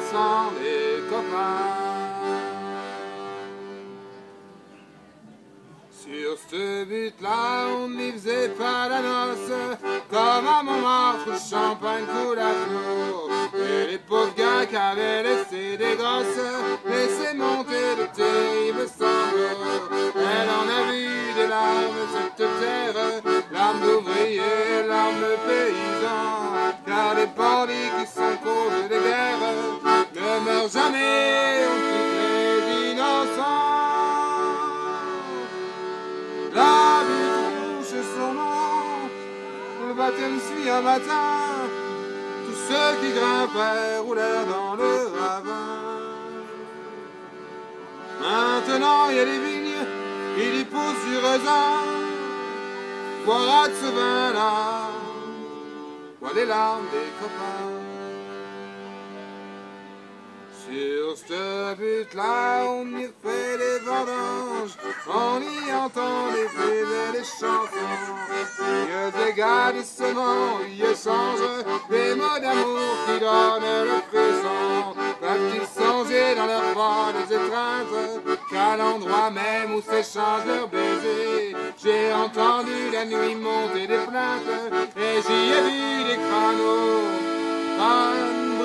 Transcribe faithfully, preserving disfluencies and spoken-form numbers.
sans les copains. Sur ce but-là, on n'y faisait pas la noce, comme à Montmartre, le champagne coule à flot. Et les pauvres gars qui avaient laissé des gosses laissaient monter de terribles sanglots. Elle en a vu des larmes, cette terre, larmes d'ouvriers, larmes de paysans. Car les bandits qui sont cause des guerres ne meurent jamais, on tue les innocents. La vie touche son nom, le baptême suit un matin, tous ceux qui grimpaient roulèrent dans le ravin. Maintenant il y a des vignes, il y pousse du raisin, boira de ce vin-là, bois les larmes des copains. Sur ce but-là, on y fait des vendanges, on y entend des fées et des chansons. Il y a des gars de sements, ils échangent des mots d'amour qui donnent le frisson. Peuvent-ils songer dans leurs pas des étreintes qu'à l'endroit même où s'échangent leurs baisers? J'ai entendu la nuit monter des plaintes et j'y ai vu des crâneaux. crâneaux